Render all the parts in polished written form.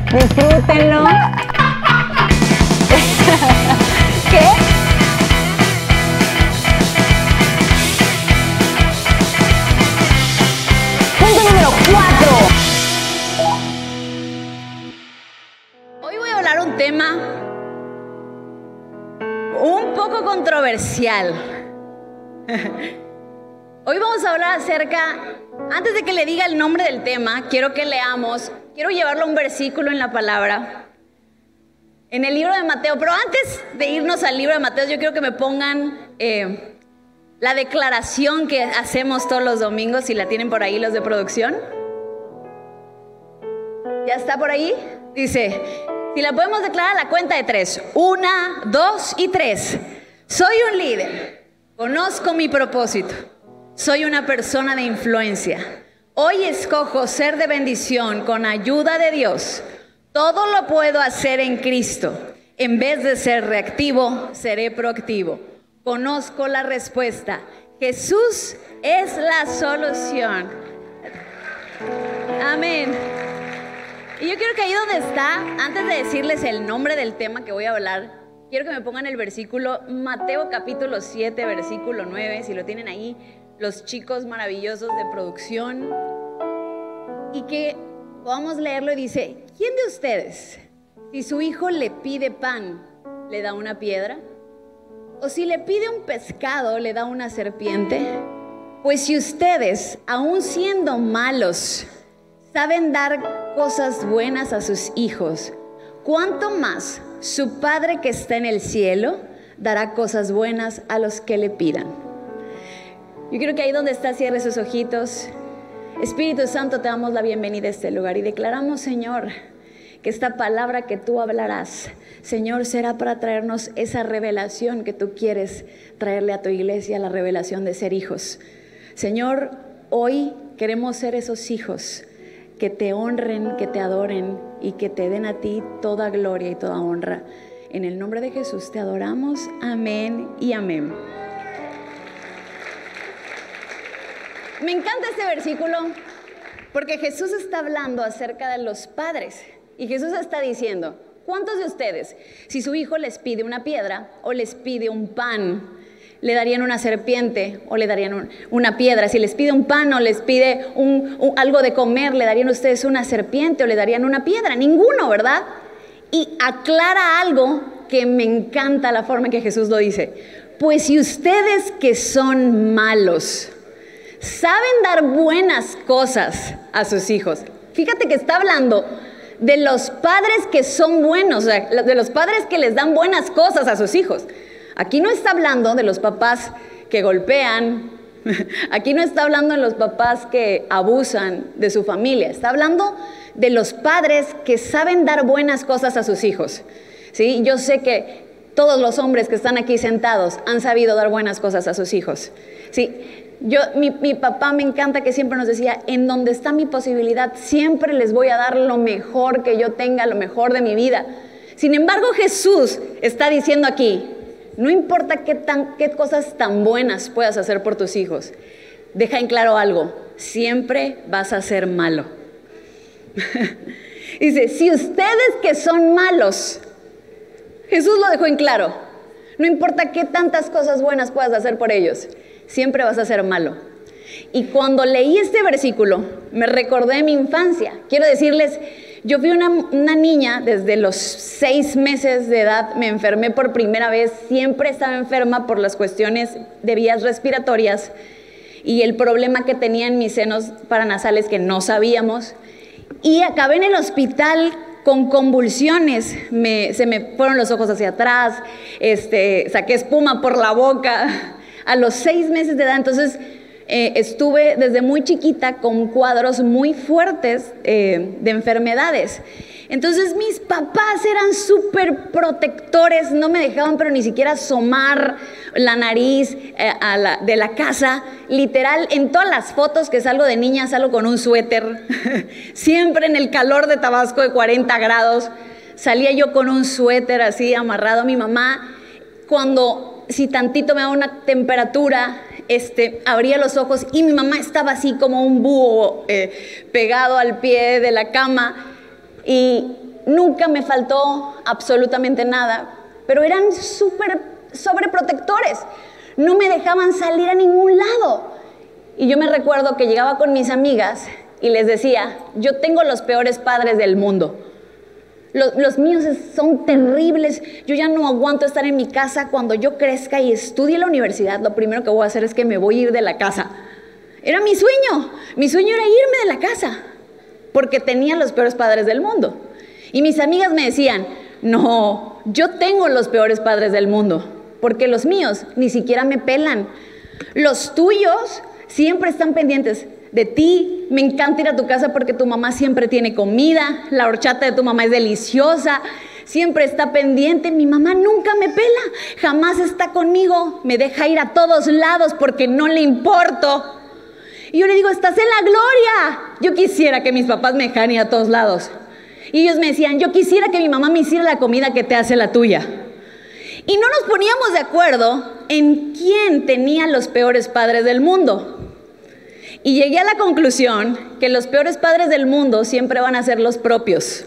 Disfrútenlo. ¿Qué? Punto número 4. Hoy voy a hablar un tema un poco controversial. Hoy vamos a hablar antes de que le diga el nombre del tema, quiero que leamos, quiero llevarlo a un versículo en la palabra, en el libro de Mateo. Pero antes de irnos al libro de Mateo, yo quiero que me pongan la declaración que hacemos todos los domingos, si la tienen por ahí los de producción. ¿Ya está por ahí? Dice, si la podemos declarar a la cuenta de 3. 1, 2 y 3. Soy un líder. Conozco mi propósito. Soy una persona de influencia. Hoy escojo ser de bendición con ayuda de Dios. Todo lo puedo hacer en Cristo. En vez de ser reactivo, seré proactivo. Conozco la respuesta. Jesús es la solución. Amén. Y yo quiero que ahí donde está, antes de decirles el nombre del tema que voy a hablar, quiero que me pongan el versículo, Mateo capítulo 7, versículo 9, si lo tienen ahí, los chicos maravillosos de producción, y que podamos leerlo. Y dice, ¿quién de ustedes, si su hijo le pide pan, le da una piedra? ¿O si le pide un pescado, le da una serpiente? Pues si ustedes, aun siendo malos, saben dar cosas buenas a sus hijos, ¿cuánto más su Padre que está en el cielo dará cosas buenas a los que le pidan? Yo quiero que ahí donde está cierre sus ojitos. Espíritu Santo, te damos la bienvenida a este lugar y declaramos, Señor, que esta palabra que tú hablarás, Señor, será para traernos esa revelación que tú quieres traerle a tu iglesia, la revelación de ser hijos. Señor, hoy queremos ser esos hijos que te honren, que te adoren y que te den a ti toda gloria y toda honra. En el nombre de Jesús te adoramos. Amén y amén. Me encanta este versículo porque Jesús está hablando acerca de los padres y Jesús está diciendo, ¿cuántos de ustedes, si su hijo les pide una piedra o les pide un pan, le darían una serpiente o le darían una piedra? Si les pide un pan o les pide algo de comer, ¿le darían ustedes una serpiente o le darían una piedra? Ninguno, ¿verdad? Y aclara algo que me encanta la forma en que Jesús lo dice. Pues si ustedes que son malos saben dar buenas cosas a sus hijos. Fíjate que está hablando de los padres que son buenos, o sea, de los padres que les dan buenas cosas a sus hijos. Aquí no está hablando de los papás que golpean, aquí no está hablando de los papás que abusan de su familia, está hablando de los padres que saben dar buenas cosas a sus hijos. ¿Sí? Yo sé que todos los hombres que están aquí sentados han sabido dar buenas cosas a sus hijos. ¿Sí? Mi papá me encanta que siempre nos decía, en donde está mi posibilidad, siempre les voy a dar lo mejor que yo tenga, lo mejor de mi vida. Sin embargo, Jesús está diciendo aquí, no importa qué cosas tan buenas puedas hacer por tus hijos, deja en claro algo, siempre vas a ser malo. Dice, si ustedes que son malos, Jesús lo dejó en claro, no importa qué tantas cosas buenas puedas hacer por ellos, siempre vas a ser malo. Y cuando leí este versículo, me recordé mi infancia. Quiero decirles, yo fui una niña desde los 6 meses de edad, me enfermé por primera vez, siempre estaba enferma por las cuestiones de vías respiratorias y el problema que tenía en mis senos paranasales que no sabíamos. Y acabé en el hospital con convulsiones, se me fueron los ojos hacia atrás, saqué espuma por la boca. A los 6 meses de edad, entonces estuve desde muy chiquita con cuadros muy fuertes de enfermedades. Entonces mis papás eran súper protectores, no me dejaban pero ni siquiera asomar la nariz de la casa. Literal, en todas las fotos que salgo de niña salgo con un suéter, siempre en el calor de Tabasco de 40 grados, salía yo con un suéter así amarrado. Mi mamá, si tantito me daba una temperatura, abría los ojos y mi mamá estaba así como un búho pegado al pie de la cama. Y nunca me faltó absolutamente nada, pero eran súper sobreprotectores. No me dejaban salir a ningún lado. Y yo me recuerdo que llegaba con mis amigas y les decía, yo tengo los peores padres del mundo. Los míos son terribles. Yo ya no aguanto estar en mi casa. Cuando yo crezca y estudie en la universidad, lo primero que voy a hacer es que me voy a ir de la casa. Era mi sueño. Mi sueño era irme de la casa, porque tenía los peores padres del mundo. Y mis amigas me decían, no, yo tengo los peores padres del mundo, porque los míos ni siquiera me pelan. Los tuyos siempre están pendientes de ti. Me encanta ir a tu casa porque tu mamá siempre tiene comida, la horchata de tu mamá es deliciosa, siempre está pendiente. Mi mamá nunca me pela, jamás está conmigo, me deja ir a todos lados porque no le importo. Y yo le digo, estás en la gloria. Yo quisiera que mis papás me dejaran ir a todos lados. Y ellos me decían, yo quisiera que mi mamá me hiciera la comida que te hace la tuya. Y no nos poníamos de acuerdo en quién tenía los peores padres del mundo. Y llegué a la conclusión que los peores padres del mundo siempre van a ser los propios.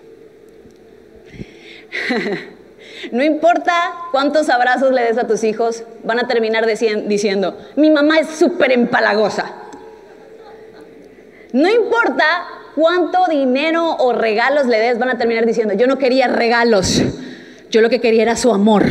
No importa cuántos abrazos le des a tus hijos, van a terminar diciendo, mi mamá es súper empalagosa. No importa cuánto dinero o regalos le des, van a terminar diciendo, yo no quería regalos, yo lo que quería era su amor.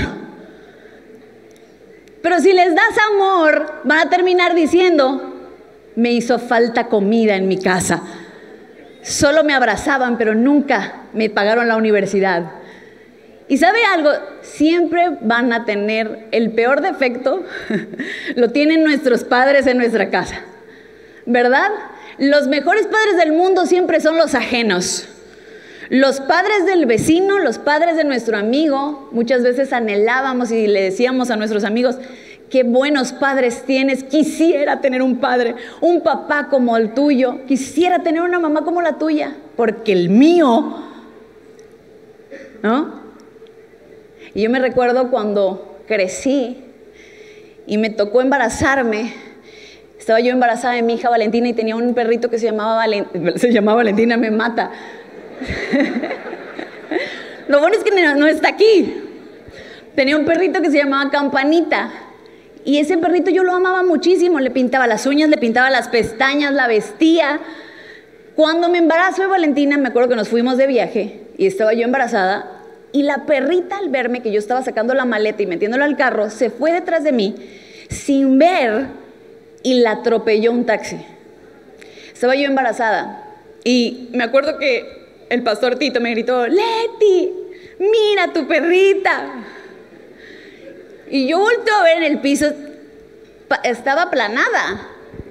Pero si les das amor, van a terminar diciendo, me hizo falta comida en mi casa. Solo me abrazaban, pero nunca me pagaron la universidad. ¿Y sabe algo? Siempre van a tener el peor defecto, lo tienen nuestros padres en nuestra casa, ¿verdad? Los mejores padres del mundo siempre son los ajenos. Los padres del vecino, los padres de nuestro amigo, muchas veces anhelábamos y le decíamos a nuestros amigos, qué buenos padres tienes, quisiera tener un padre, un papá como el tuyo, quisiera tener una mamá como la tuya, porque el mío, ¿no? Y yo me recuerdo cuando crecí y me tocó embarazarme, estaba yo embarazada de mi hija Valentina y tenía un perrito que se llamaba Valentina, me mata. Lo bueno es que no está aquí. Tenía un perrito que se llamaba Campanita. Y ese perrito yo lo amaba muchísimo, le pintaba las uñas, le pintaba las pestañas, la vestía. Cuando me embarazo de Valentina, me acuerdo que nos fuimos de viaje y estaba yo embarazada y la perrita al verme que yo estaba sacando la maleta y metiéndola al carro, se fue detrás de mí sin ver y la atropelló un taxi. Estaba yo embarazada y me acuerdo que el pastor Tito me gritó, Leti, mira tu perrita. Y yo volteo a ver en el piso, estaba aplanada.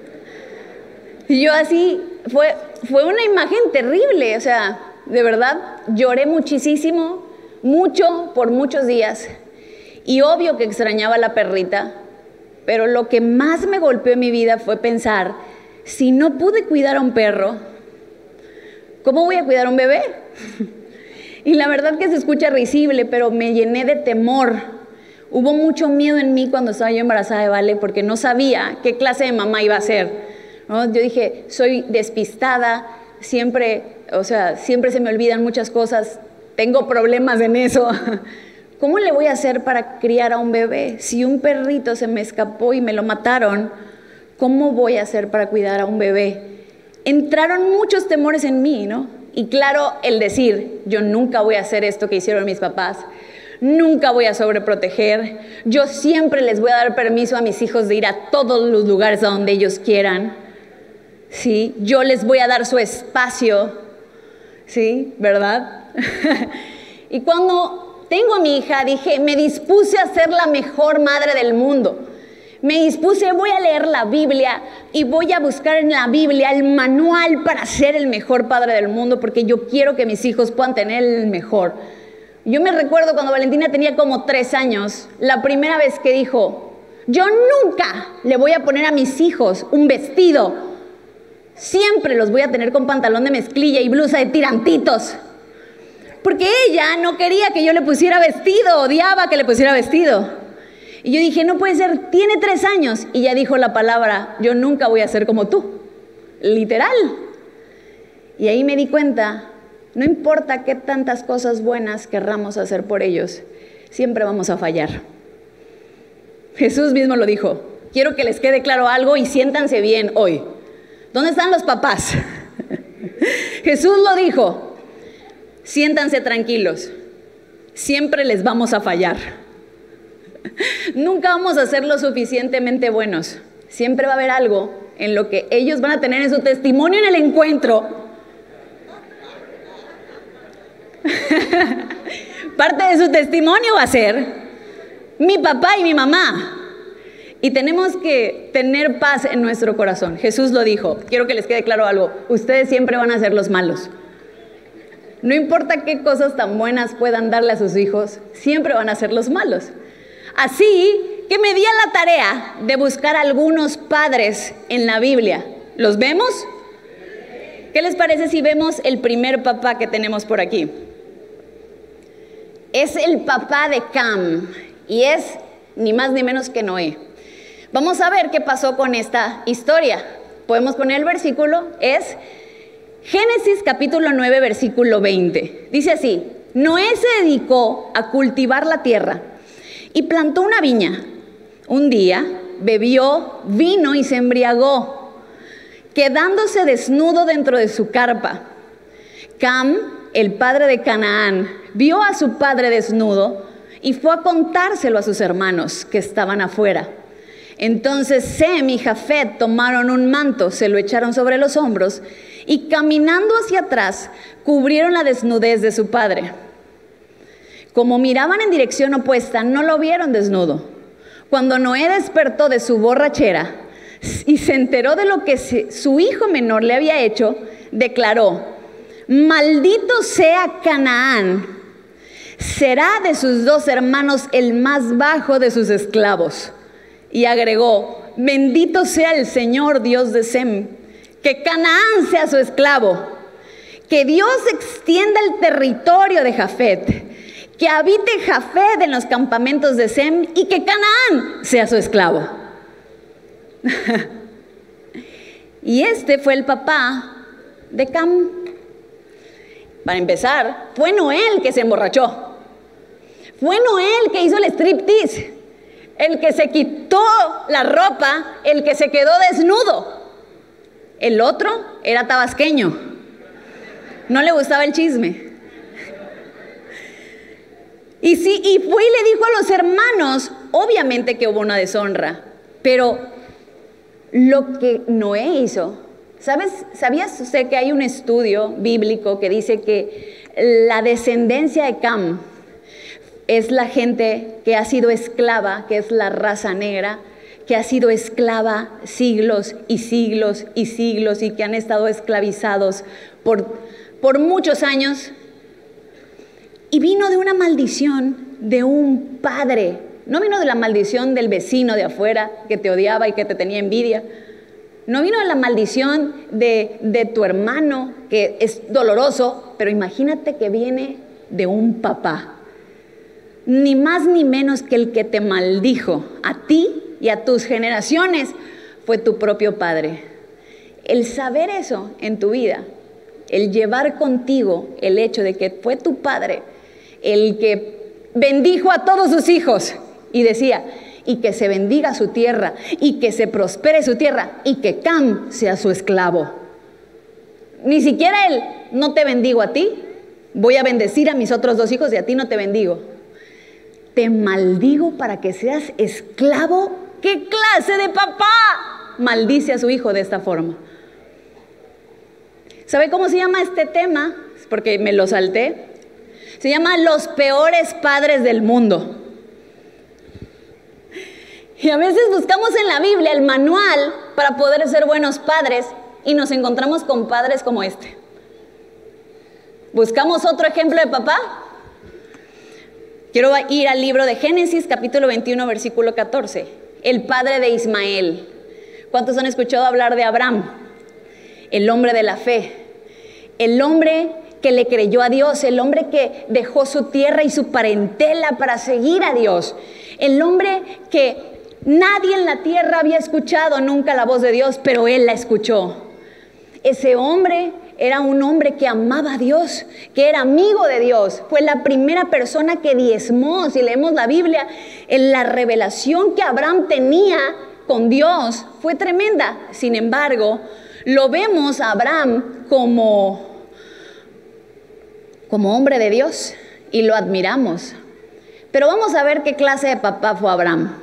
Y yo así, fue una imagen terrible, o sea, de verdad, lloré muchísimo, mucho, por muchos días. Y obvio que extrañaba a la perrita, pero lo que más me golpeó en mi vida fue pensar, si no pude cuidar a un perro, ¿cómo voy a cuidar a un bebé? Y la verdad que se escucha risible, pero me llené de temor. Hubo mucho miedo en mí cuando estaba yo embarazada de Vale porque no sabía qué clase de mamá iba a ser, ¿no? Yo dije, soy despistada, siempre se me olvidan muchas cosas, tengo problemas en eso. ¿Cómo le voy a hacer para criar a un bebé? Si un perrito se me escapó y me lo mataron, ¿cómo voy a hacer para cuidar a un bebé? Entraron muchos temores en mí, ¿no? Y claro, el decir, yo nunca voy a hacer esto que hicieron mis papás, nunca voy a sobreproteger, yo siempre les voy a dar permiso a mis hijos de ir a todos los lugares a donde ellos quieran, ¿sí? Yo les voy a dar su espacio, ¿sí? ¿Verdad? Y cuando tengo a mi hija, dije, me dispuse a ser la mejor madre del mundo. Me dispuse, voy a leer la Biblia y voy a buscar en la Biblia el manual para ser el mejor padre del mundo, porque yo quiero que mis hijos puedan tener el mejor. Yo me recuerdo cuando Valentina tenía como 3 años, la primera vez que dijo, yo nunca le voy a poner a mis hijos un vestido, siempre los voy a tener con pantalón de mezclilla y blusa de tirantitos, porque ella no quería que yo le pusiera vestido, odiaba que le pusiera vestido. Y yo dije, no puede ser, tiene 3 años, y ya dijo la palabra, yo nunca voy a ser como tú, literal. Y ahí me di cuenta No importa qué tantas cosas buenas querramos hacer por ellos, siempre vamos a fallar. Jesús mismo lo dijo. Quiero que les quede claro algo y siéntanse bien hoy. ¿Dónde están los papás? Jesús lo dijo. Siéntanse tranquilos. Siempre les vamos a fallar. Nunca vamos a ser lo suficientemente buenos. Siempre va a haber algo en lo que ellos van a tener en su testimonio en el encuentro. Parte de su testimonio va a ser mi papá y mi mamá. Y tenemos que tener paz en nuestro corazón. Jesús lo dijo. Quiero que les quede claro algo. Ustedes siempre van a ser los malos. No importa qué cosas tan buenas puedan darle a sus hijos, siempre van a ser los malos. Así que me di a la tarea de buscar algunos padres en la Biblia. ¿Los vemos? ¿Qué les parece si vemos el primer papá que tenemos por aquí? Es el papá de Cam y es ni más ni menos que Noé. Vamos a ver qué pasó con esta historia. Podemos poner el versículo, es Génesis capítulo 9, versículo 20. Dice así: Noé se dedicó a cultivar la tierra y plantó una viña. Un día bebió vino y se embriagó, quedándose desnudo dentro de su carpa. Cam, el padre de Canaán, vio a su padre desnudo y fue a contárselo a sus hermanos que estaban afuera. Entonces Sem y Jafet tomaron un manto, se lo echaron sobre los hombros y caminando hacia atrás cubrieron la desnudez de su padre. Como miraban en dirección opuesta, no lo vieron desnudo. Cuando Noé despertó de su borrachera y se enteró de lo que su hijo menor le había hecho, declaró: maldito sea Canaán, será de sus dos hermanos el más bajo de sus esclavos. Y agregó: bendito sea el Señor Dios de Sem, que Canaán sea su esclavo, que Dios extienda el territorio de Jafet, que habite Jafet en los campamentos de Sem y que Canaán sea su esclavo. Y este fue el papá de Cam. Para empezar, fue Noé el que se emborrachó. Fue Noé el que hizo el striptease, el que se quitó la ropa, el que se quedó desnudo. El otro era tabasqueño. No le gustaba el chisme. Y fue y le dijo a los hermanos, obviamente que hubo una deshonra, pero lo que Noé hizo, ¿sabías usted que hay un estudio bíblico que dice que la descendencia de Cam es la gente que ha sido esclava, que es la raza negra, que ha sido esclava siglos y siglos y siglos y que han estado esclavizados por muchos años? Y vino de una maldición de un padre. No vino de la maldición del vecino de afuera que te odiaba y que te tenía envidia. No vino de la maldición de tu hermano, que es doloroso, pero imagínate que viene de un papá. Ni más ni menos que el que te maldijo a ti y a tus generaciones fue tu propio padre. El saber eso en tu vida, el llevar contigo el hecho de que fue tu padre el que bendijo a todos sus hijos y decía: y que se bendiga su tierra, y que se prospere su tierra, y que Cam sea su esclavo. Ni siquiera él: no te bendigo a ti, voy a bendecir a mis otros dos hijos y a ti no te bendigo. Te maldigo para que seas esclavo. ¿Qué clase de papá maldice a su hijo de esta forma? ¿Sabe cómo se llama este tema? Porque me lo salté. Se llama Los peores padres del mundo. Y a veces buscamos en la Biblia el manual para poder ser buenos padres y nos encontramos con padres como este. ¿Buscamos otro ejemplo de papá? Quiero ir al libro de Génesis, capítulo 21, versículo 14. El padre de Ismael. ¿Cuántos han escuchado hablar de Abraham? El hombre de la fe. El hombre que le creyó a Dios, el hombre que dejó su tierra y su parentela para seguir a Dios, el hombre que nadie en la tierra había escuchado nunca la voz de Dios, pero él la escuchó. Ese hombre era un hombre que amaba a Dios, que era amigo de Dios. Fue la primera persona que diezmó. Si leemos la Biblia, en la revelación que Abraham tenía con Dios fue tremenda. Sin embargo, lo vemos a Abraham como hombre de Dios y lo admiramos. Pero vamos a ver qué clase de papá fue Abraham.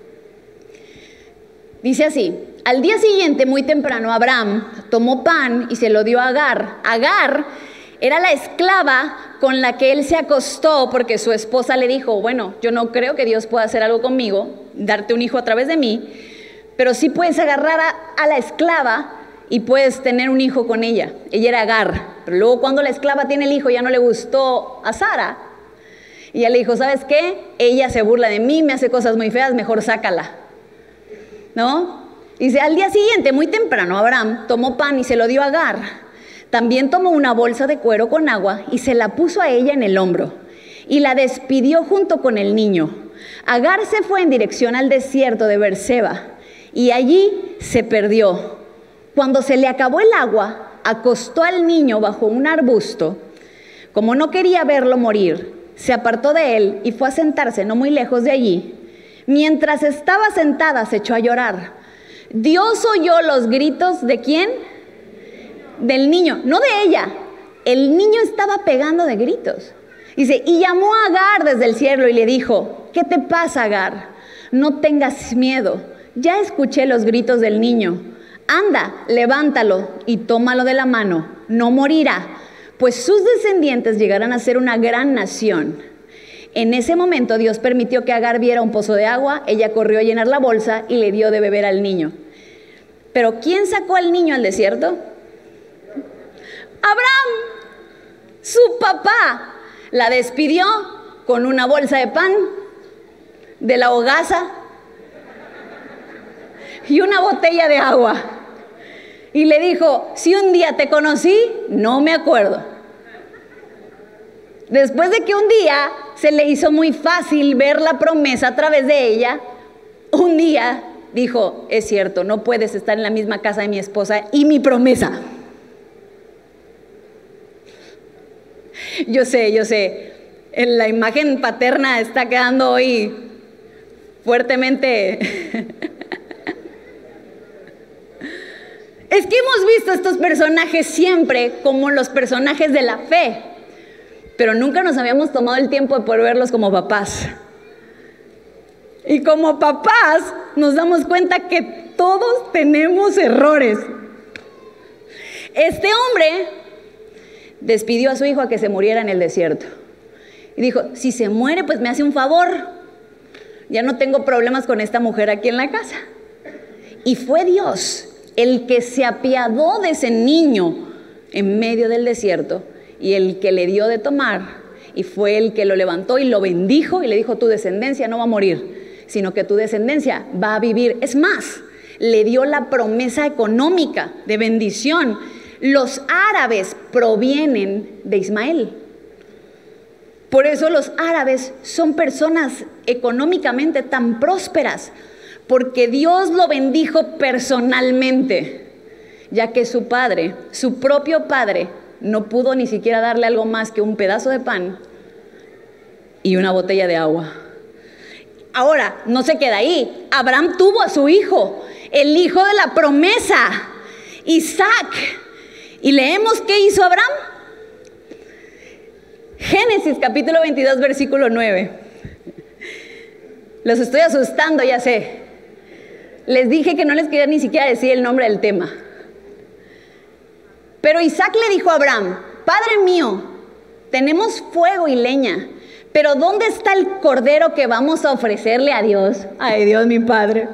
Dice así: al día siguiente, muy temprano, Abraham tomó pan y se lo dio a Agar. Agar era la esclava con la que él se acostó porque su esposa le dijo: bueno, yo no creo que Dios pueda hacer algo conmigo, darte un hijo a través de mí, pero sí puedes agarrar a la esclava y puedes tener un hijo con ella. Ella era Agar, pero luego cuando la esclava tiene el hijo ya no le gustó a Sara. Y ella le dijo: ¿sabes qué? Ella se burla de mí, me hace cosas muy feas, mejor sácala. ¿No? Dice: al día siguiente, muy temprano, Abraham tomó pan y se lo dio a Agar. También tomó una bolsa de cuero con agua y se la puso a ella en el hombro y la despidió junto con el niño. Agar se fue en dirección al desierto de Beerseba y allí se perdió. Cuando se le acabó el agua, acostó al niño bajo un arbusto. Como no quería verlo morir, se apartó de él y fue a sentarse no muy lejos de allí. Mientras estaba sentada, se echó a llorar. Dios oyó los gritos ¿de quién? Del niño, no de ella. El niño estaba pegando de gritos. Dice: y llamó a Agar desde el cielo y le dijo: ¿qué te pasa, Agar? No tengas miedo. Ya escuché los gritos del niño. Anda, levántalo y tómalo de la mano. No morirá, pues sus descendientes llegarán a ser una gran nación. En ese momento Dios permitió que Agar viera un pozo de agua. Ella corrió a llenar la bolsa y le dio de beber al niño. Pero ¿quién sacó al niño al desierto? Abraham, su papá. La despidió con una bolsa de pan de la hogaza y una botella de agua. Y le dijo: si un día te conocí, no me acuerdo. Después de que un día se le hizo muy fácil ver la promesa a través de ella, un día dijo: es cierto, no puedes estar en la misma casa de mi esposa y mi promesa. Yo sé, la imagen paterna está quedando hoy fuertemente. Es que hemos visto estos personajes siempre como los personajes de la fe, pero nunca nos habíamos tomado el tiempo de poder verlos como papás. Y como papás nos damos cuenta que todos tenemos errores. Este hombre despidió a su hijo a que se muriera en el desierto. Y dijo: si se muere, pues me hace un favor. Ya no tengo problemas con esta mujer aquí en la casa. Y fue Dios el que se apiadó de ese niño en medio del desierto y el que le dio de tomar, y fue el que lo levantó y lo bendijo y le dijo: tu descendencia no va a morir, sino que tu descendencia va a vivir. Es más, le dio la promesa económica de bendición. Los árabes provienen de Ismael. Por eso los árabes son personas económicamente tan prósperas, porque Dios lo bendijo personalmente, ya que su padre, su propio padre, no pudo ni siquiera darle algo más que un pedazo de pan y una botella de agua. Ahora, no se queda ahí. Abraham tuvo a su hijo, el hijo de la promesa, Isaac. ¿Y leemos qué hizo Abraham? Génesis capítulo 22, versículo 9. Los estoy asustando, ya sé. Les dije que no les quería ni siquiera decir el nombre del tema. Pero Isaac le dijo a Abraham: Padre mío, tenemos fuego y leña, pero ¿dónde está el cordero que vamos a ofrecerle a Dios? Ay, Dios, mi padre.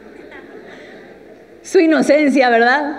Su inocencia, ¿verdad?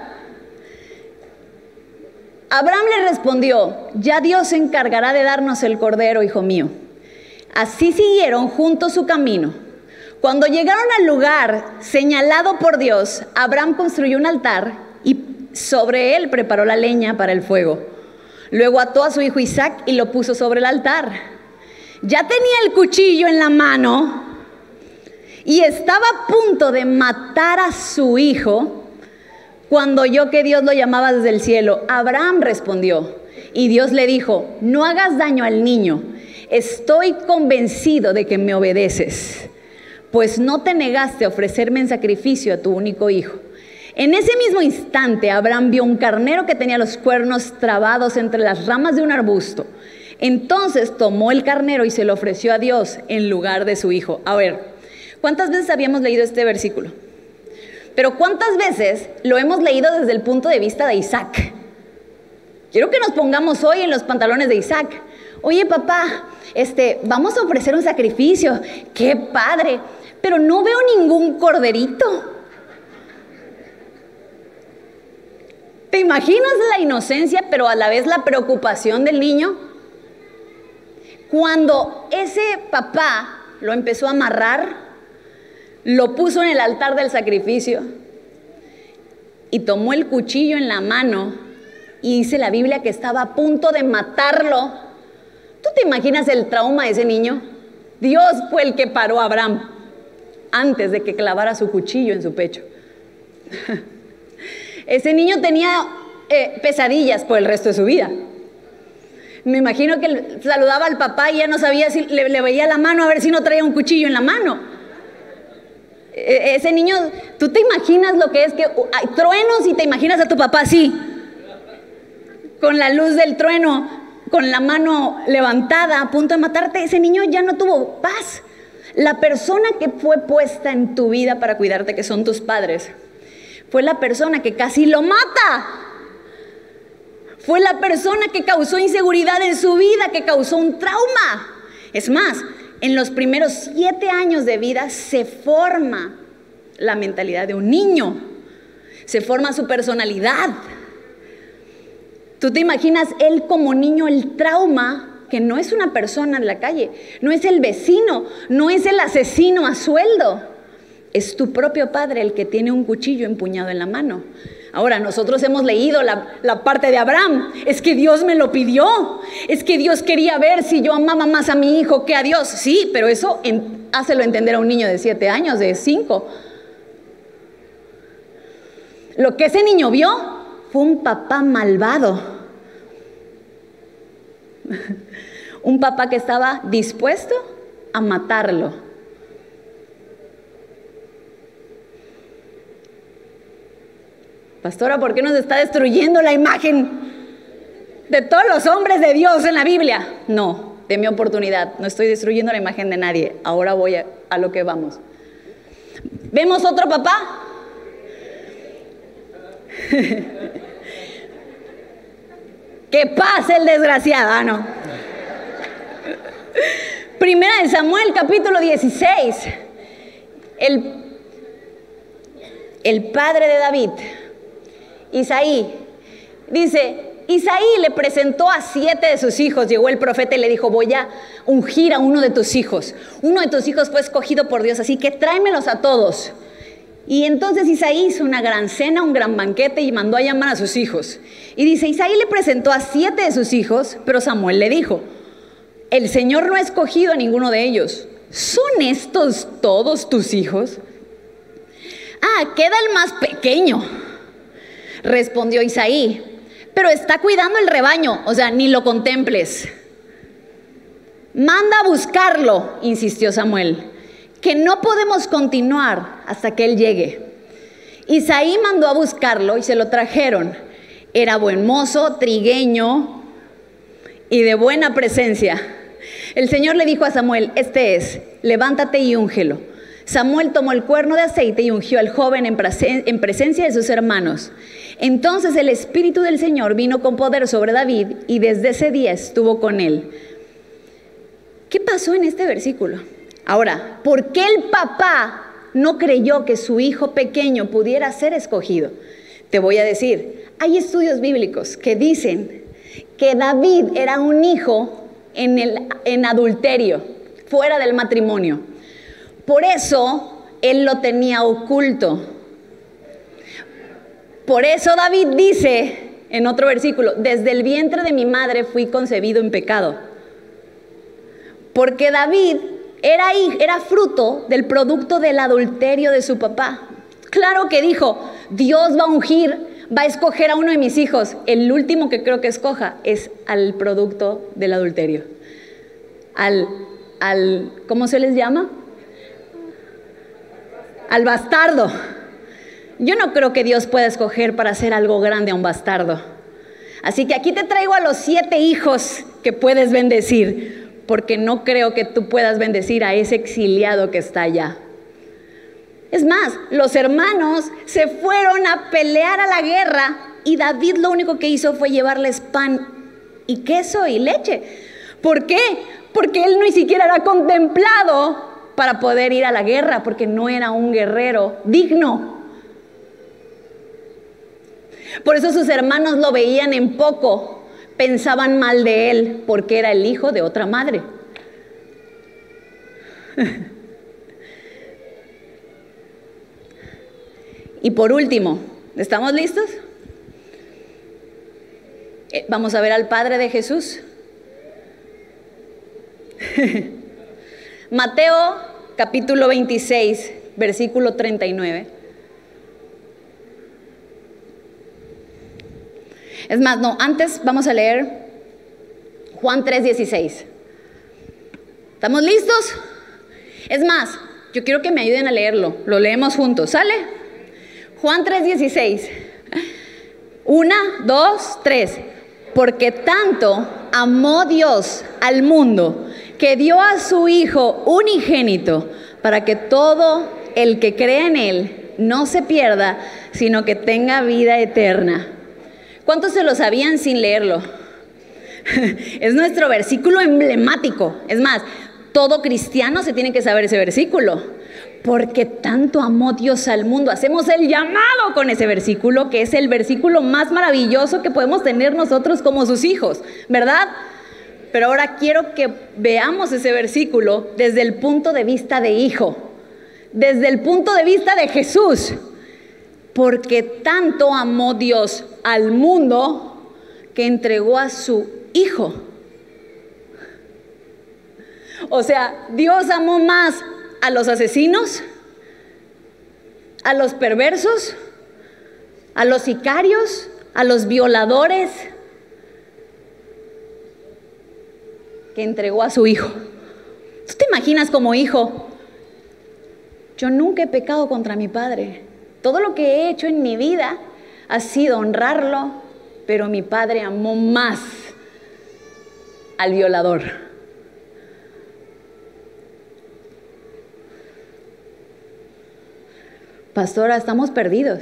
Abraham le respondió: ya Dios se encargará de darnos el cordero, hijo mío. Así siguieron juntos su camino. Cuando llegaron al lugar señalado por Dios, Abraham construyó un altar y sobre él preparó la leña para el fuego. Luego ató a su hijo Isaac y lo puso sobre el altar. Ya tenía el cuchillo en la mano y estaba a punto de matar a su hijo cuando oyó que Dios lo llamaba desde el cielo, Abraham respondió, y Dios le dijo, no hagas daño al niño, estoy convencido de que me obedeces, pues no te negaste a ofrecerme en sacrificio a tu único hijo. En ese mismo instante, Abraham vio un carnero que tenía los cuernos trabados entre las ramas de un arbusto. Entonces tomó el carnero y se lo ofreció a Dios en lugar de su hijo. A ver, ¿cuántas veces habíamos leído este versículo? Pero ¿cuántas veces lo hemos leído desde el punto de vista de Isaac? Quiero que nos pongamos hoy en los pantalones de Isaac. Oye, papá, vamos a ofrecer un sacrificio. ¡Qué padre! Pero no veo ningún corderito. ¿Te imaginas la inocencia, pero a la vez la preocupación del niño? Cuando ese papá lo empezó a amarrar, lo puso en el altar del sacrificio y tomó el cuchillo en la mano y dice la Biblia que estaba a punto de matarlo. ¿Tú te imaginas el trauma de ese niño? Dios fue el que paró a Abraham antes de que clavara su cuchillo en su pecho. Ese niño tenía pesadillas por el resto de su vida. Me imagino que saludaba al papá y ya no sabía si le veía la mano a ver si no traía un cuchillo en la mano. Ese niño, ¿tú te imaginas lo que es que hay truenos y te imaginas a tu papá así? Con la luz del trueno, con la mano levantada, a punto de matarte. Ese niño ya no tuvo paz. La persona que fue puesta en tu vida para cuidarte, que son tus padres, fue la persona que casi lo mata. Fue la persona que causó inseguridad en su vida, que causó un trauma. Es más, en los primeros 7 años de vida se forma la mentalidad de un niño. Se forma su personalidad. ¿Tú te imaginas él como niño el trauma? Que no es una persona en la calle, no es el vecino, no es el asesino a sueldo. Es tu propio padre el que tiene un cuchillo empuñado en la mano. Ahora, nosotros hemos leído la parte de Abraham. Es que Dios me lo pidió. Es que Dios quería ver si yo amaba más a mi hijo que a Dios. Sí, pero eso hácelo entender a un niño de 7 años, de 5. Lo que ese niño vio fue un papá malvado. Un papá que estaba dispuesto a matarlo. Pastora, ¿por qué nos está destruyendo la imagen de todos los hombres de Dios en la Biblia? No, de mi oportunidad, no estoy destruyendo la imagen de nadie. Ahora voy a lo que vamos. ¿Vemos otro papá? ¡Que pase el desgraciado! Ah, no. Primera de Samuel, capítulo 16. El padre de David, Isaí, dice, Isaí le presentó a 7 de sus hijos. Llegó el profeta y le dijo, voy a ungir a uno de tus hijos. Uno de tus hijos fue escogido por Dios, así que tráemelos a todos. Y entonces Isaí hizo una gran cena, un gran banquete y mandó a llamar a sus hijos. Y dice, Isaí le presentó a 7 de sus hijos, pero Samuel le dijo, el Señor no ha escogido a ninguno de ellos. ¿Son estos todos tus hijos? Ah, queda el más pequeño, respondió Isaí, pero está cuidando el rebaño, o sea, ni lo contemples. Manda a buscarlo, insistió Samuel, que no podemos continuar hasta que él llegue. Isaí mandó a buscarlo y se lo trajeron. Era buen mozo, trigueño y de buena presencia. El Señor le dijo a Samuel, este es, levántate y úngelo. Samuel tomó el cuerno de aceite y ungió al joven en presencia de sus hermanos. Entonces el Espíritu del Señor vino con poder sobre David y desde ese día estuvo con él. ¿Qué pasó en este versículo? Ahora, ¿por qué el papá no creyó que su hijo pequeño pudiera ser escogido? Te voy a decir, hay estudios bíblicos que dicen que David era un hijo en adulterio, fuera del matrimonio. Por eso él lo tenía oculto. Por eso David dice en otro versículo, desde el vientre de mi madre fui concebido en pecado. Porque David era fruto del producto del adulterio de su papá. Claro que dijo, Dios va a ungir, va a escoger a uno de mis hijos. El último que creo que escoja es al producto del adulterio. ¿Cómo se les llama? Al bastardo. Yo no creo que Dios pueda escoger para hacer algo grande a un bastardo. Así que aquí te traigo a los 7 hijos que puedes bendecir, porque no creo que tú puedas bendecir a ese exiliado que está allá. Es más, los hermanos se fueron a pelear a la guerra y David lo único que hizo fue llevarles pan y queso y leche. ¿Por qué? Porque él ni siquiera era contemplado para poder ir a la guerra, porque no era un guerrero digno. Por eso sus hermanos lo veían en poco, pensaban mal de él, porque era el hijo de otra madre. Y por último, ¿estamos listos? Vamos a ver al padre de Jesús. Mateo capítulo 26, versículo 39. Es más, no, antes vamos a leer Juan 3:16. ¿Estamos listos? Es más, yo quiero que me ayuden a leerlo. Lo leemos juntos, ¿sale? Juan 3:16. 1, 2, 3. Porque tanto amó Dios al mundo que dio a su Hijo unigénito para que todo el que cree en Él no se pierda, sino que tenga vida eterna. ¿Cuántos se lo sabían sin leerlo? Es nuestro versículo emblemático. Es más, todo cristiano se tiene que saber ese versículo. Porque tanto amó Dios al mundo. Hacemos el llamado con ese versículo, que es el versículo más maravilloso que podemos tener nosotros como sus hijos, ¿verdad? Pero ahora quiero que veamos ese versículo desde el punto de vista de hijo, desde el punto de vista de Jesús. Porque tanto amó Dios al mundo que entregó a su Hijo. O sea, Dios amó más a los asesinos, a los perversos, a los sicarios, a los violadores, que entregó a su Hijo. ¿Tú te imaginas como hijo? Yo nunca he pecado contra mi padre. Todo lo que he hecho en mi vida ha sido honrarlo, pero mi padre amó más al violador. Pastora, estamos perdidos.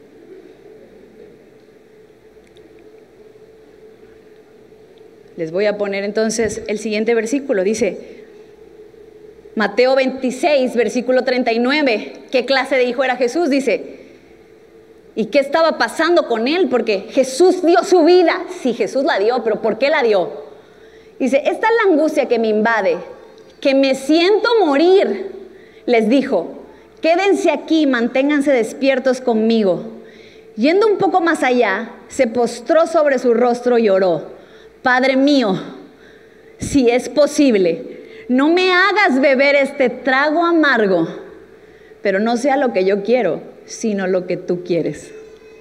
Les voy a poner entonces el siguiente versículo. Dice Mateo 26, versículo 39. ¿Qué clase de hijo era Jesús? Dice, ¿y qué estaba pasando con él? Porque Jesús dio su vida. Sí, Jesús la dio, pero ¿por qué la dio? Dice, esta es la angustia que me invade, que me siento morir. Les dijo, quédense aquí, manténganse despiertos conmigo. Yendo un poco más allá, se postró sobre su rostro y oró, Padre mío, si es posible, no me hagas beber este trago amargo, pero no sea lo que yo quiero, sino lo que tú quieres.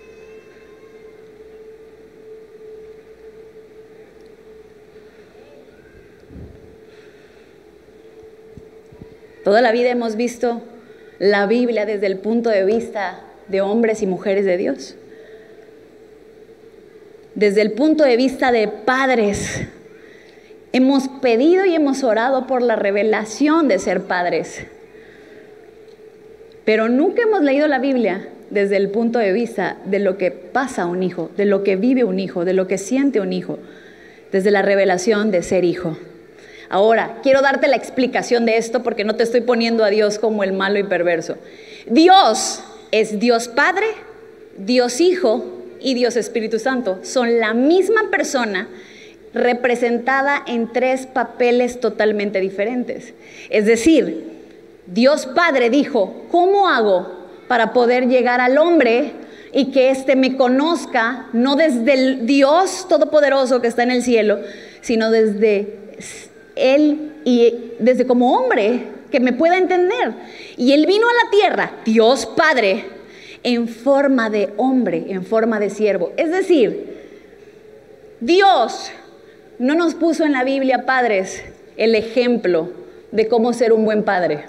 Toda la vida hemos visto la Biblia desde el punto de vista de hombres y mujeres de Dios. Desde el punto de vista de padres, hemos pedido y hemos orado por la revelación de ser padres. Pero nunca hemos leído la Biblia desde el punto de vista de lo que pasa a un hijo, de lo que vive un hijo, de lo que siente un hijo, desde la revelación de ser hijo. Ahora, quiero darte la explicación de esto porque no te estoy poniendo a Dios como el malo y perverso. Dios es Dios Padre, Dios Hijo y Dios Espíritu Santo. Son la misma persona representada en 3 papeles totalmente diferentes. Es decir, Dios Padre dijo, ¿cómo hago para poder llegar al hombre y que éste me conozca, no desde el Dios Todopoderoso que está en el cielo, sino desde Él y desde como hombre que me pueda entender? Y Él vino a la tierra, Dios Padre, en forma de hombre, en forma de siervo. Es decir, Dios no nos puso en la Biblia, padres, el ejemplo de cómo ser un buen padre.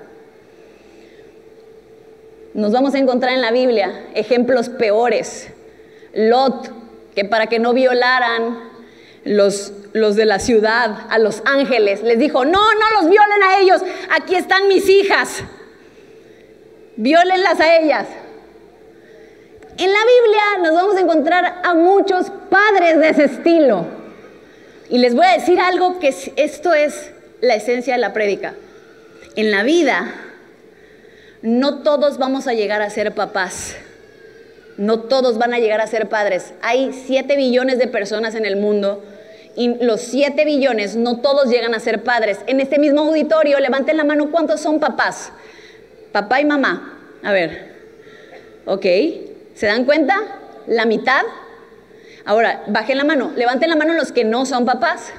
Nos vamos a encontrar en la Biblia ejemplos peores. Lot, que para que no violaran los de la ciudad a los ángeles, les dijo, no los violen a ellos, aquí están mis hijas, viólenlas a ellas. En la Biblia nos vamos a encontrar a muchos padres de ese estilo. Y les voy a decir algo que esto es la esencia de la prédica. En la vida, no todos vamos a llegar a ser papás. No todos van a llegar a ser padres. Hay 7 billones de personas en el mundo y los 7 billones no todos llegan a ser padres. En este mismo auditorio, levanten la mano, ¿cuántos son papás? Papá y mamá. A ver. Ok. ¿Se dan cuenta? La mitad. Ahora, bajen la mano. Levanten la mano los que no son papás.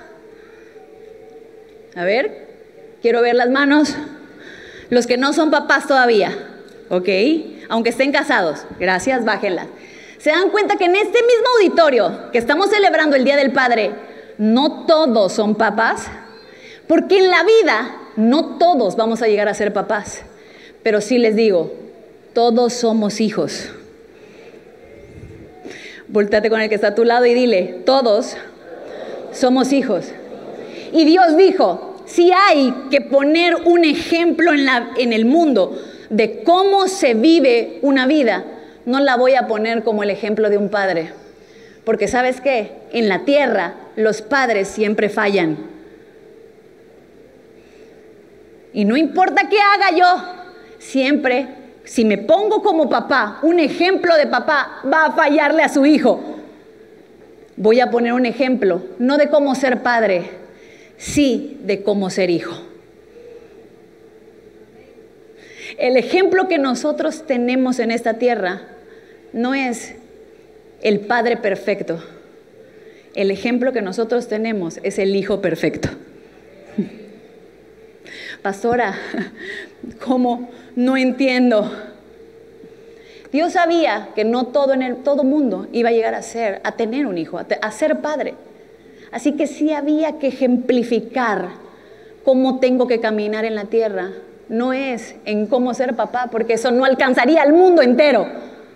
A ver. Quiero ver las manos. Los que no son papás todavía. Ok. Aunque estén casados. Gracias, bájenlas. ¿Se dan cuenta que en este mismo auditorio que estamos celebrando el Día del Padre, no todos son papás? Porque en la vida no todos vamos a llegar a ser papás. Pero sí les digo, todos somos hijos. Voltéate con el que está a tu lado y dile, todos somos hijos. Y Dios dijo, si hay que poner un ejemplo en el mundo de cómo se vive una vida, no la voy a poner como el ejemplo de un padre. Porque ¿sabes qué? En la tierra los padres siempre fallan. Y no importa qué haga yo, siempre, si me pongo como papá, un ejemplo de papá, va a fallarle a su hijo. Voy a poner un ejemplo, no de cómo ser padre, sí de cómo ser hijo. El ejemplo que nosotros tenemos en esta tierra no es el padre perfecto. El ejemplo que nosotros tenemos es el hijo perfecto. Pastora, ¿cómo? No entiendo. Dios sabía que no todo mundo iba a llegar a tener un hijo, a ser padre. Así que sí había que ejemplificar cómo tengo que caminar en la tierra. No es en cómo ser papá, porque eso no alcanzaría al mundo entero.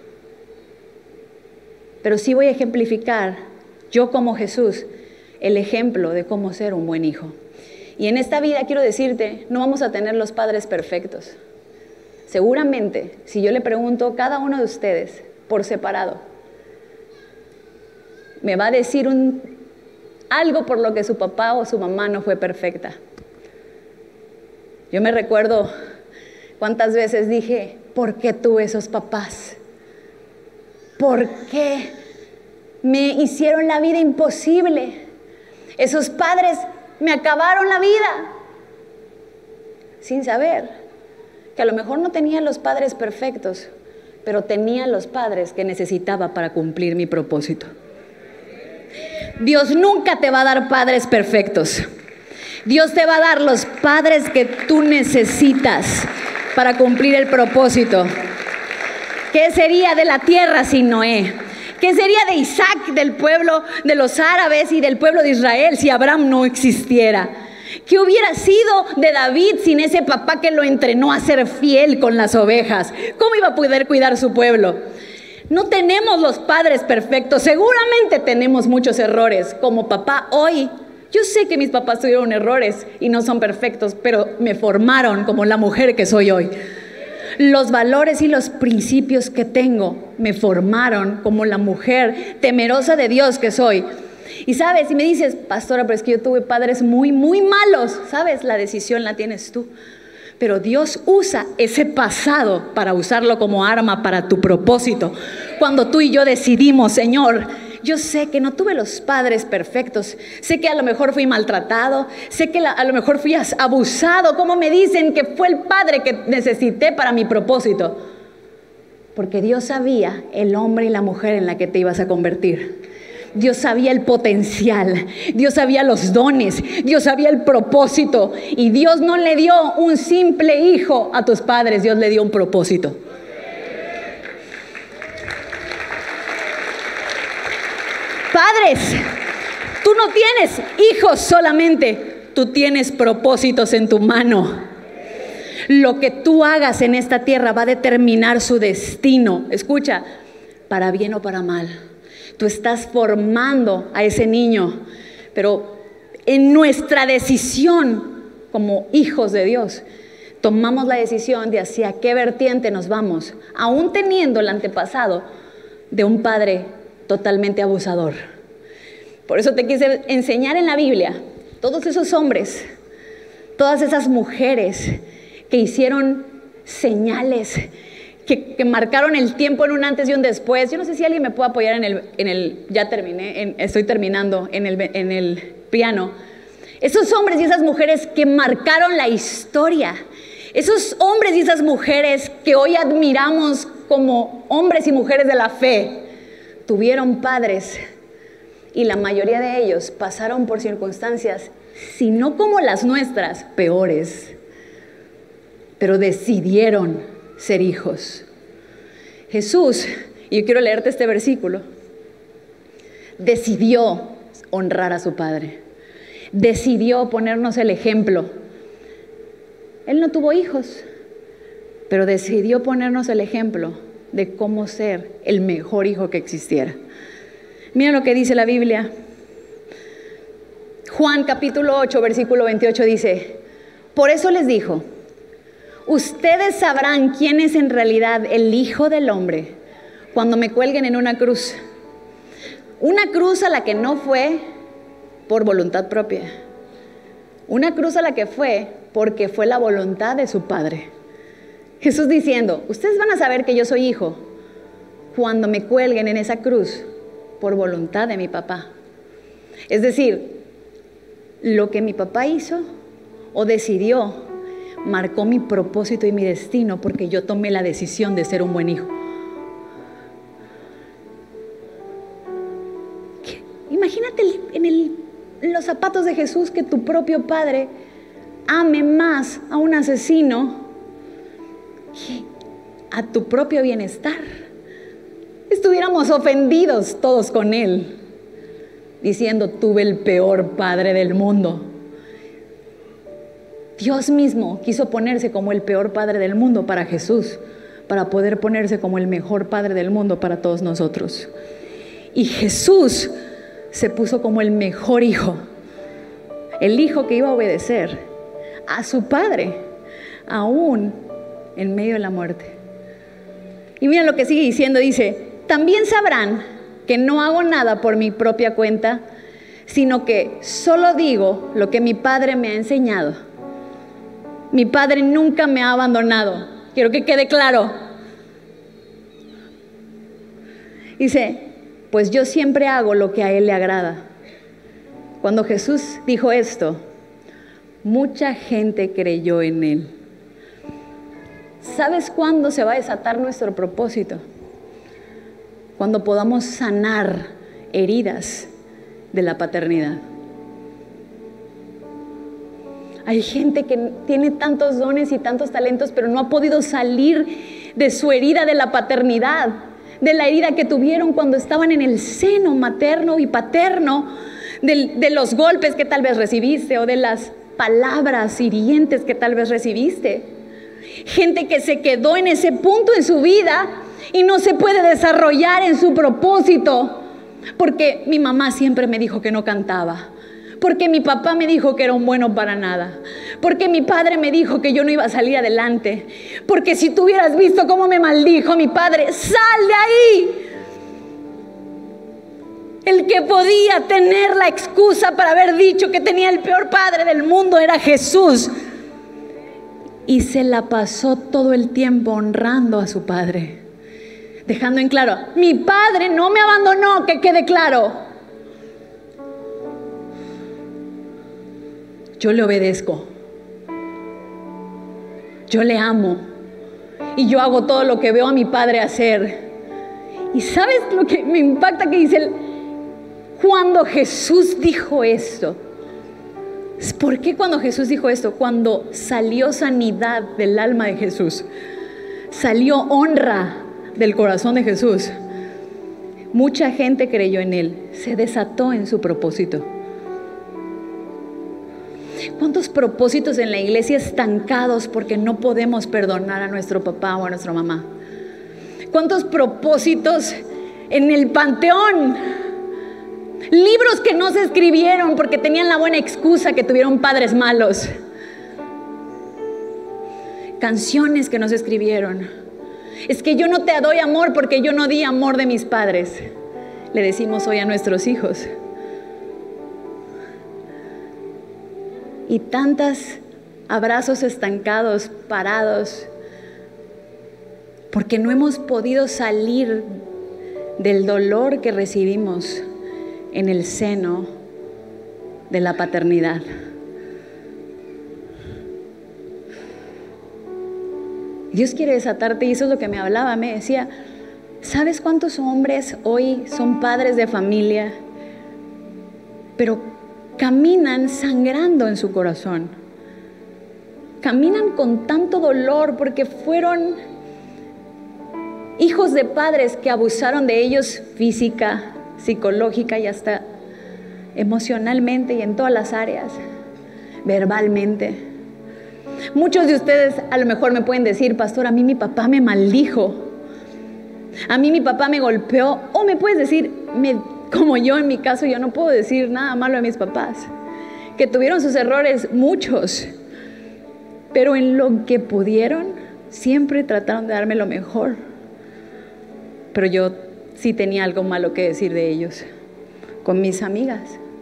Pero sí voy a ejemplificar, yo como Jesús, el ejemplo de cómo ser un buen hijo. Y en esta vida quiero decirte, no vamos a tener los padres perfectos. Seguramente, si yo le pregunto a cada uno de ustedes por separado, me va a decir algo por lo que su papá o su mamá no fue perfecta. Yo me recuerdo cuántas veces dije, ¿por qué tuve esos papás? ¿Por qué me hicieron la vida imposible? Esos padres me acabaron la vida. Sin saber que a lo mejor no tenía los padres perfectos, pero tenía los padres que necesitaba para cumplir mi propósito. Dios nunca te va a dar padres perfectos. Dios te va a dar los padres que tú necesitas para cumplir el propósito. ¿Qué sería de la tierra sin Noé? ¿Qué sería de Isaac, del pueblo de los árabes y del pueblo de Israel si Abraham no existiera? ¿Qué hubiera sido de David sin ese papá que lo entrenó a ser fiel con las ovejas? ¿Cómo iba a poder cuidar su pueblo? No tenemos los padres perfectos, seguramente tenemos muchos errores. Como papá hoy, yo sé que mis papás tuvieron errores y no son perfectos, pero me formaron como la mujer que soy hoy. Los valores y los principios que tengo me formaron como la mujer temerosa de Dios que soy. Y sabes, si me dices, pastora, pero es que yo tuve padres muy, muy malos, sabes, la decisión la tienes tú. Pero Dios usa ese pasado para usarlo como arma para tu propósito. Cuando tú y yo decidimos, Señor, yo sé que no tuve los padres perfectos, sé que a lo mejor fui maltratado, sé que a lo mejor fui abusado, como me dicen que fue el padre que necesité para mi propósito. Porque Dios sabía el hombre y la mujer en la que te ibas a convertir. Dios sabía el potencial, Dios sabía los dones, Dios sabía el propósito. Y Dios no le dio un simple hijo a tus padres, Dios le dio un propósito. Padres, tú no tienes hijos solamente, tú tienes propósitos en tu mano. Lo que tú hagas en esta tierra va a determinar su destino. Escucha, para bien o para mal. Tú estás formando a ese niño, pero en nuestra decisión como hijos de Dios, tomamos la decisión de hacia qué vertiente nos vamos, aún teniendo el antepasado de un padre totalmente abusador. Por eso te quise enseñar en la Biblia todos esos hombres, todas esas mujeres que hicieron señales, que marcaron el tiempo en un antes y un después. Yo no sé si alguien me puede apoyar ya terminé, estoy terminando en el piano. Esos hombres y esas mujeres que marcaron la historia, esos hombres y esas mujeres que hoy admiramos como hombres y mujeres de la fe, tuvieron padres y la mayoría de ellos pasaron por circunstancias, si no como las nuestras, peores, pero decidieron ser hijos. Jesús, y yo quiero leerte este versículo, decidió honrar a su Padre, decidió ponernos el ejemplo. Él no tuvo hijos, pero decidió ponernos el ejemplo de cómo ser el mejor hijo que existiera. Mira lo que dice la Biblia. Juan capítulo 8, versículo 28 dice: por eso les dijo, ustedes sabrán quién es en realidad el Hijo del Hombre cuando me cuelguen en una cruz. Una cruz a la que no fue por voluntad propia. Una cruz a la que fue porque fue la voluntad de su Padre. Jesús diciendo, ustedes van a saber que yo soy hijo cuando me cuelguen en esa cruz por voluntad de mi papá. Es decir, lo que mi papá hizo o decidió marcó mi propósito y mi destino porque yo tomé la decisión de ser un buen hijo. Imagínate en los zapatos de Jesús, que tu propio padre ame más a un asesino que a tu propio bienestar. Estuviéramos ofendidos todos con él, diciendo, tuve el peor padre del mundo. Dios mismo quiso ponerse como el peor padre del mundo para Jesús, para poder ponerse como el mejor padre del mundo para todos nosotros. Y Jesús se puso como el mejor hijo, el hijo que iba a obedecer a su padre, aún en medio de la muerte. Y mira lo que sigue diciendo, dice, también sabrán que no hago nada por mi propia cuenta, sino que solo digo lo que mi Padre me ha enseñado. Mi Padre nunca me ha abandonado. Quiero que quede claro. Dice, pues yo siempre hago lo que a Él le agrada. Cuando Jesús dijo esto, mucha gente creyó en Él. ¿Sabes cuándo se va a desatar nuestro propósito? Cuando podamos sanar heridas de la paternidad. Hay gente que tiene tantos dones y tantos talentos, pero no ha podido salir de su herida de la paternidad, de la herida que tuvieron cuando estaban en el seno materno y paterno, de los golpes que tal vez recibiste o de las palabras hirientes que tal vez recibiste. Gente que se quedó en ese punto en su vida y no se puede desarrollar en su propósito, porque mi mamá siempre me dijo que no cantaba, porque mi papá me dijo que era un bueno para nada, porque mi padre me dijo que yo no iba a salir adelante, porque si tú hubieras visto cómo me maldijo mi padre, ¡sal de ahí! El que podía tener la excusa para haber dicho que tenía el peor padre del mundo era Jesús, y se la pasó todo el tiempo honrando a su padre, dejando en claro, mi padre no me abandonó, que quede claro. Yo le obedezco, yo le amo y yo hago todo lo que veo a mi padre hacer. ¿Y sabes lo que me impacta que dice él? Cuando Jesús dijo esto, ¿por qué cuando Jesús dijo esto? Cuando salió sanidad del alma de Jesús, salió honra del corazón de Jesús, Mucha gente creyó en Él, se desató en su propósito. ¿Cuántos propósitos en la iglesia estancados porque no podemos perdonar a nuestro papá o a nuestra mamá? ¿Cuántos propósitos en el panteón? Libros que no se escribieron porque tenían la buena excusa que tuvieron padres malos. Canciones que no se escribieron. Es que yo no te doy amor porque yo no di amor de mis padres. Le decimos hoy a nuestros hijos. Y tantos abrazos estancados, parados, porque no hemos podido salir del dolor que recibimos en el seno de la paternidad. Dios quiere desatarte, y eso es lo que me hablaba. Me decía, ¿sabes cuántos hombres hoy son padres de familia, pero caminan sangrando en su corazón? Caminan con tanto dolor porque fueron hijos de padres que abusaron de ellos física, psicológica y hasta emocionalmente y en todas las áreas, verbalmente. Muchos de ustedes a lo mejor me pueden decir, pastor, a mí mi papá me maldijo, a mí mi papá me golpeó, o me puedes decir, como yo en mi caso, yo no puedo decir nada malo de mis papás, que tuvieron sus errores muchos, pero en lo que pudieron, siempre trataron de darme lo mejor. Pero yo sí tenía algo malo que decir de ellos, con mis amigas.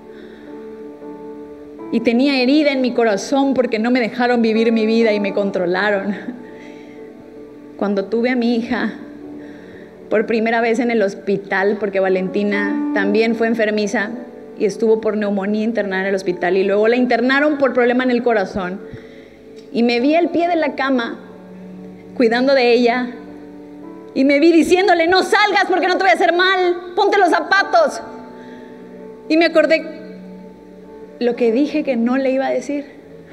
Y tenía herida en mi corazón porque no me dejaron vivir mi vida y me controlaron. Cuando tuve a mi hija, por primera vez en el hospital, porque Valentina también fue enfermiza y estuvo por neumonía internada en el hospital, y luego la internaron por problema en el corazón, y me vi al pie de la cama cuidando de ella, y me vi diciéndole, no salgas porque no te voy a hacer mal, ponte los zapatos. Y me acordé lo que dije que no le iba a decir.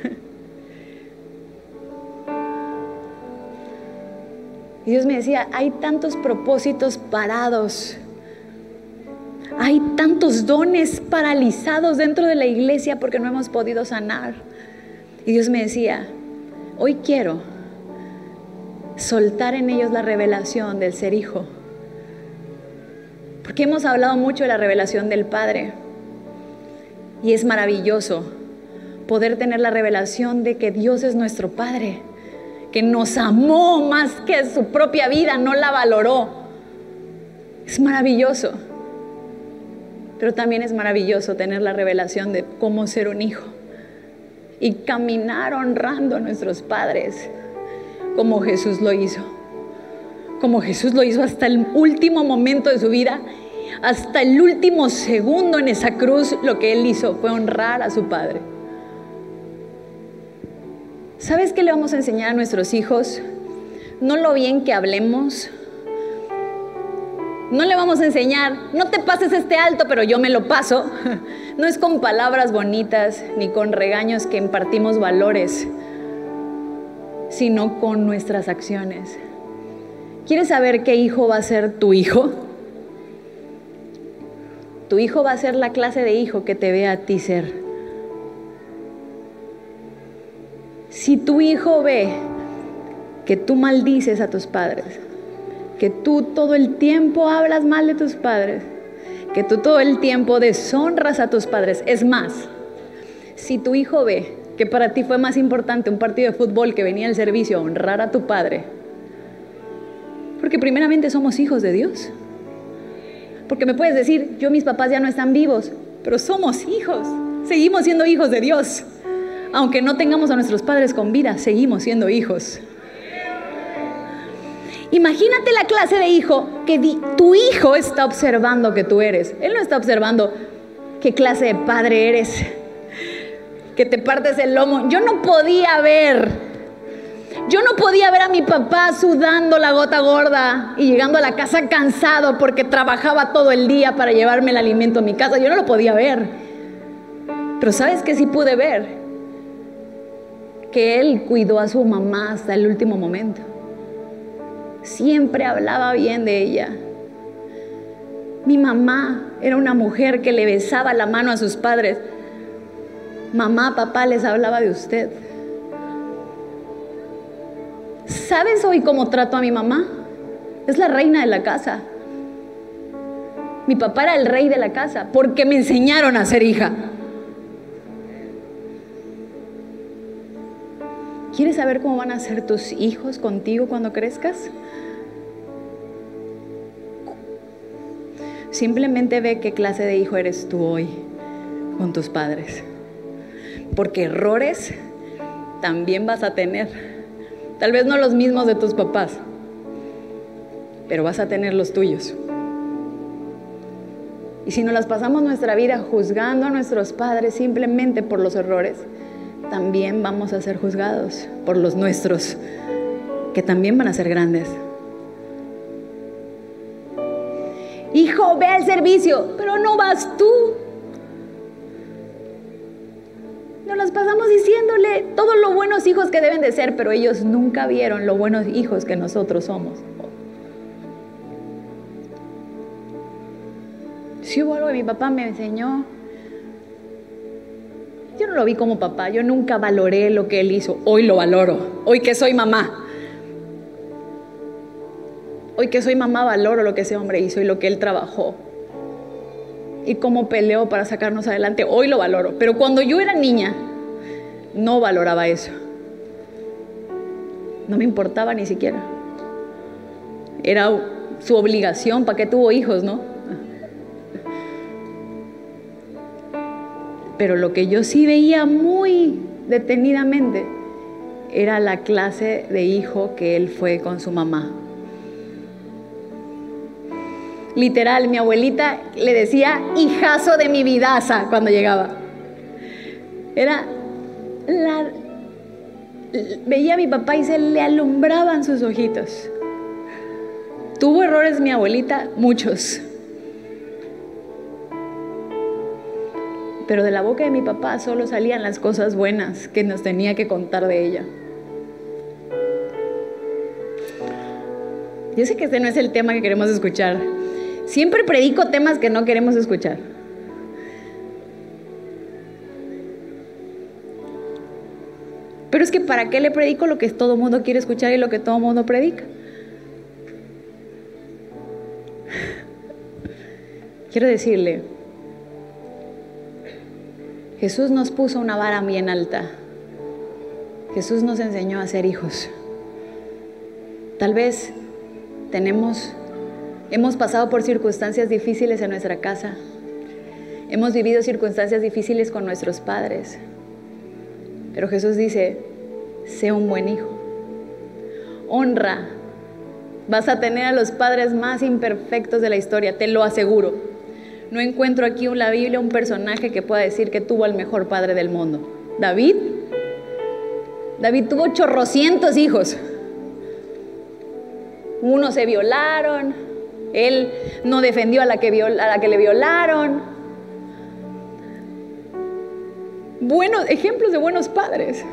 Y Dios me decía, hay tantos propósitos parados, hay tantos dones paralizados dentro de la iglesia porque no hemos podido sanar. Y Dios me decía, hoy quiero soltar en ellos la revelación del ser hijo, porque hemos hablado mucho de la revelación del Padre, y es maravilloso poder tener la revelación de que Dios es nuestro Padre, que nos amó más que su propia vida, no la valoró. Es maravilloso, pero también es maravilloso tener la revelación de cómo ser un hijo y caminar honrando a nuestros padres, como Jesús lo hizo. Como Jesús lo hizo hasta el último momento de su vida, hasta el último segundo en esa cruz. Lo que Él hizo fue honrar a su Padre. ¿Sabes qué le vamos a enseñar a nuestros hijos? No lo bien que hablemos. No le vamos a enseñar, no te pases este alto, pero yo me lo paso. No es con palabras bonitas ni con regaños que impartimos valores, sino con nuestras acciones. ¿Quieres saber qué hijo va a ser tu hijo? Tu hijo va a ser la clase de hijo que te ve a ti ser. Si tu hijo ve que tú maldices a tus padres, que tú todo el tiempo hablas mal de tus padres, que tú todo el tiempo deshonras a tus padres, es más, si tu hijo ve que para ti fue más importante un partido de fútbol que venía al servicio a honrar a tu padre, porque primeramente somos hijos de Dios. Porque me puedes decir, yo mis papás ya no están vivos, pero somos hijos, seguimos siendo hijos de Dios. Aunque no tengamos a nuestros padres con vida, seguimos siendo hijos. Imagínate la clase de hijo que tu hijo está observando que tú eres. Él no está observando qué clase de padre eres, que te partes el lomo. Yo no podía ver a mi papá sudando la gota gorda y llegando a la casa cansado porque trabajaba todo el día para llevarme el alimento a mi casa. Yo no lo podía ver. Pero ¿sabes qué sí pude ver? Que él cuidó a su mamá hasta el último momento. Siempre hablaba bien de ella. Mi mamá era una mujer que le besaba la mano a sus padres. Mamá, papá les hablaba de usted. ¿Sabes hoy cómo trato a mi mamá? Es la reina de la casa. Mi papá era el rey de la casa porque me enseñaron a ser hija. ¿Quieres saber cómo van a ser tus hijos contigo cuando crezcas? Simplemente ve qué clase de hijo eres tú hoy con tus padres. Porque errores también vas a tener. Tal vez no los mismos de tus papás, pero vas a tener los tuyos. Y si nos las pasamos nuestra vida juzgando a nuestros padres simplemente por los errores, también vamos a ser juzgados por los nuestros, que también van a ser grandes. Hijo, ve al servicio, pero no vas tú. Nos las pasamos diciéndole todos los buenos hijos que deben de ser, pero ellos nunca vieron los buenos hijos que nosotros somos. Si hubo algo que mi papá me enseñó, yo no lo vi como papá, yo nunca valoré lo que él hizo. Hoy lo valoro, hoy que soy mamá. Hoy que soy mamá valoro lo que ese hombre hizo y lo que él trabajó. Y cómo peleó para sacarnos adelante, hoy lo valoro. Pero cuando yo era niña, no valoraba eso. No me importaba ni siquiera. Era su obligación, ¿para qué tuvo hijos, no? Pero lo que yo sí veía muy detenidamente era la clase de hijo que él fue con su mamá. Literal, mi abuelita le decía hijazo de mi vidaza cuando llegaba. Veía a mi papá y se le alumbraban sus ojitos. ¿Tuvo errores mi abuelita? Muchos. Pero de la boca de mi papá solo salían las cosas buenas que nos tenía que contar de ella. Yo sé que este no es el tema que queremos escuchar. Siempre predico temas que no queremos escuchar. Pero es que ¿para qué le predico lo que todo el mundo quiere escuchar y lo que todo el mundo predica? Quiero decirle, Jesús nos puso una vara bien alta. Jesús nos enseñó a ser hijos. Tal vez hemos pasado por circunstancias difíciles en nuestra casa. Hemos vivido circunstancias difíciles con nuestros padres. Pero Jesús dice, sé un buen hijo. Honra. Vas a tener a los padres más imperfectos de la historia, te lo aseguro. No encuentro aquí en la Biblia un personaje que pueda decir que tuvo al mejor padre del mundo. David tuvo chorrocientos hijos. Unos se violaron, él no defendió a la que le violaron. Buenos ejemplos de buenos padres.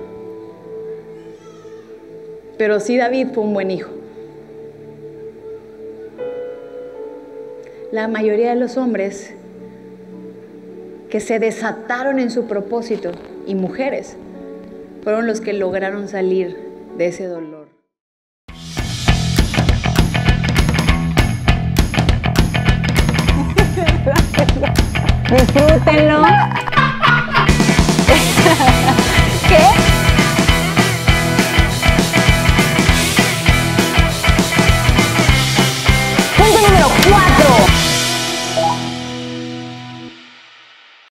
Pero sí, David fue un buen hijo. La mayoría de los hombres que se desataron en su propósito, y mujeres, fueron los que lograron salir de ese dolor. Disfrútenlo. ¿Qué? Punto número 4.